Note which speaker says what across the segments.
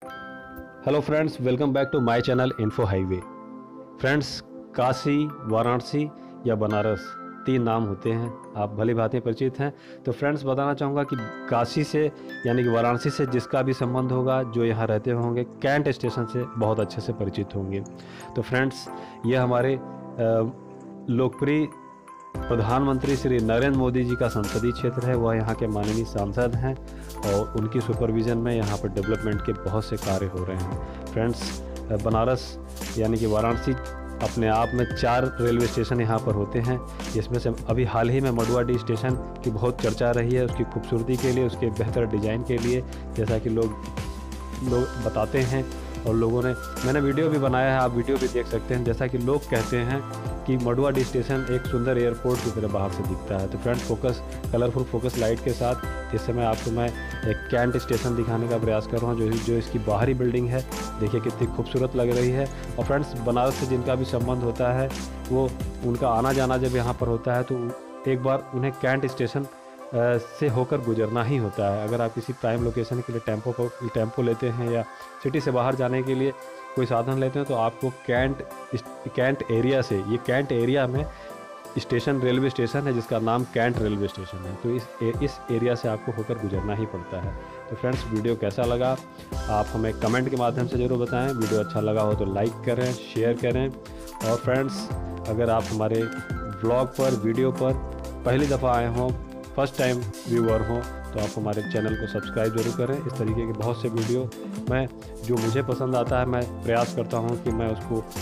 Speaker 1: Hello friends, welcome back to my channel info highway. Friends, Kashi, Varanasi या बनारस तीन नाम होते हैं, आप भली भांति परिचित हैं। तो फ्रेंड्स, बताना चाहूँगा कि काशी से यानी कि वाराणसी से जिसका भी संबंध होगा, जो यहाँ रहते होंगे, कैंट स्टेशन से बहुत अच्छे से परिचित होंगे। तो फ्रेंड्स, ये हमारे लोकप्रिय प्रधानमंत्री श्री नरेंद्र मोदी जी का संसदीय क्षेत्र है। वह यहाँ के माननीय सांसद हैं और उनकी सुपरविज़न में यहाँ पर डेवलपमेंट के बहुत से कार्य हो रहे हैं। फ्रेंड्स, बनारस यानी कि वाराणसी अपने आप में 4 रेलवे स्टेशन यहाँ पर होते हैं, जिसमें से अभी हाल ही में मडुवाडीह स्टेशन की बहुत चर्चा रही है, उसकी खूबसूरती के लिए, उसके बेहतर डिज़ाइन के लिए, जैसा कि लोग बताते हैं। और मैंने वीडियो भी बनाया है, आप वीडियो भी देख सकते हैं। जैसा कि लोग कहते हैं कि मडुवाडीह स्टेशन एक सुंदर एयरपोर्ट की तरह बाहर से दिखता है। तो फ्रेंड्स, कलरफुल फोकस लाइट के साथ इस समय आपको मैं एक कैंट स्टेशन दिखाने का प्रयास कर रहा हूँ, जो इसकी बाहरी बिल्डिंग है, देखिए कितनी खूबसूरत लग रही है। और फ्रेंड्स, बनारस से जिनका भी संबंध होता है, वो उनका आना जाना जब यहाँ पर होता है तो एक बार उन्हें कैंट स्टेशन से होकर गुजरना ही होता है। अगर आप किसी प्राइम लोकेशन के लिए टेम्पो लेते हैं या सिटी से बाहर जाने के लिए कोई साधन लेते हैं, तो आपको कैंट एरिया से, ये कैंट एरिया में रेलवे स्टेशन है जिसका नाम कैंट रेलवे स्टेशन है, तो इस एरिया से आपको होकर गुजरना ही पड़ता है। तो फ्रेंड्स, वीडियो कैसा लगा आप हमें कमेंट के माध्यम से ज़रूर बताएं। वीडियो अच्छा लगा हो तो लाइक करें, शेयर करें। और फ्रेंड्स, अगर आप हमारे ब्लॉग पर, वीडियो पर पहली दफ़ा आए हों, फर्स्ट टाइम व्यूअर हों, तो आप हमारे चैनल को सब्सक्राइब जरूर करें। इस तरीके के बहुत से वीडियो जो मुझे पसंद आता है, मैं प्रयास करता हूं कि मैं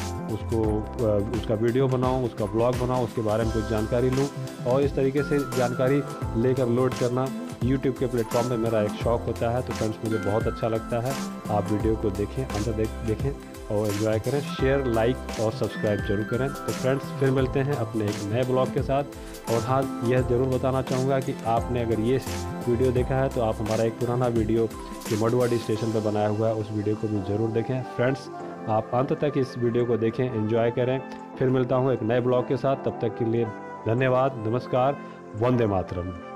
Speaker 1: उसका वीडियो बनाऊं, उसका ब्लॉग बनाऊं, उसके बारे में कुछ जानकारी लूं। और इस तरीके से जानकारी लेकर लोड करना YouTube के प्लेटफॉर्म पे मेरा एक शौक़ होता है। तो फ्रेंड्स, मुझे बहुत अच्छा लगता है। आप वीडियो को देखें, अंदर देखें और एंजॉय करें। शेयर, लाइक और सब्सक्राइब जरूर करें। तो फ्रेंड्स, फिर मिलते हैं अपने एक नए ब्लॉग के साथ। और हाँ, यह ज़रूर बताना चाहूँगा कि आपने अगर ये वीडियो देखा है तो आप हमारा एक पुराना वीडियो जो मडुवाडीह स्टेशन पर बनाया हुआ है, उस वीडियो को भी ज़रूर देखें। फ्रेंड्स, आप अंत तक इस वीडियो को देखें, एंजॉय करें। फिर मिलता हूँ एक नए ब्लॉग के साथ, तब तक के लिए धन्यवाद, नमस्कार, वंदे मातरम।